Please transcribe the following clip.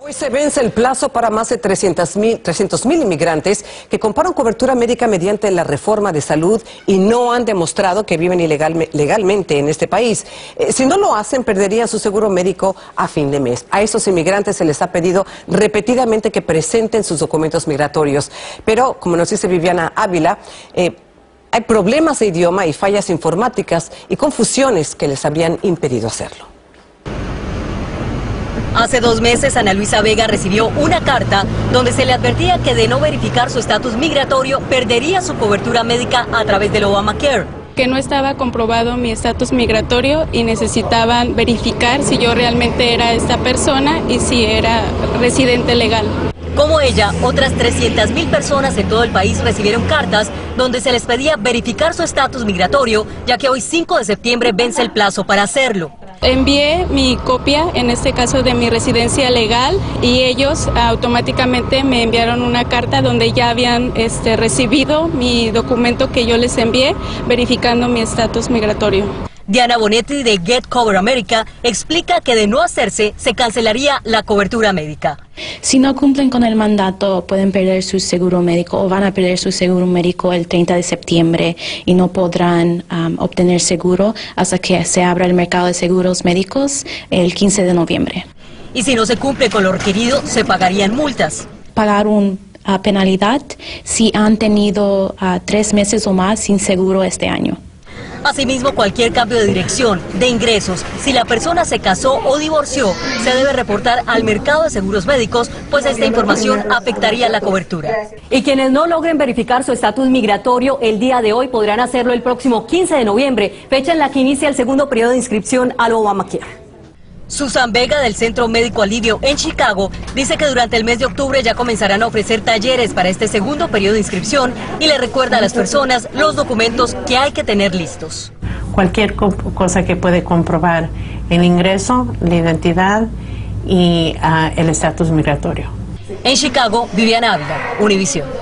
Hoy se vence el plazo para más de 300.000 inmigrantes que compraron cobertura médica mediante la reforma de salud y no han demostrado que viven legalmente en este país. Si no lo hacen, perderían su seguro médico a fin de mes. A estos inmigrantes se les ha pedido repetidamente que presenten sus documentos migratorios. Pero, como nos dice Viviana Ávila, hay problemas de idioma y fallas informáticas y confusiones que les habrían impedido hacerlo. Hace 2 meses, Ana Luisa Vega recibió una carta donde se le advertía que de no verificar su estatus migratorio, perdería su cobertura médica a través del Obamacare. Que no estaba comprobado mi estatus migratorio y necesitaban verificar si yo realmente era esta persona y si era residente legal. Como ella, otras 300.000 personas en todo el país recibieron cartas donde se les pedía verificar su estatus migratorio, ya que hoy 5 de septiembre vence el plazo para hacerlo. Envié mi copia, en este caso de mi residencia legal, y ellos automáticamente me enviaron una carta donde ya habían recibido mi documento que yo les envié, verificando mi estatus migratorio. Diana Bonetti de Get Cover America explica que de no hacerse, se cancelaría la cobertura médica. Si no cumplen con el mandato, pueden perder su seguro médico o van a perder su seguro médico el 30 de septiembre y no podrán obtener seguro hasta que se abra el mercado de seguros médicos el 15 de noviembre. Y si no se cumple con lo requerido, se pagarían multas. Pagar una penalidad si han tenido 3 meses o más sin seguro este año. Asimismo, cualquier cambio de dirección, de ingresos, si la persona se casó o divorció, se debe reportar al mercado de seguros médicos, pues esta información afectaría la cobertura. Y quienes no logren verificar su estatus migratorio el día de hoy podrán hacerlo el próximo 15 de noviembre, fecha en la que inicia el segundo periodo de inscripción al Obamacare. Susan Vega, del Centro Médico Alivio en Chicago, dice que durante el mes de octubre ya comenzarán a ofrecer talleres para este segundo periodo de inscripción y le recuerda a las personas los documentos que hay que tener listos. Cualquier cosa que puede comprobar el ingreso, la identidad y el estatus migratorio. En Chicago, Viviana Ávila, Univisión.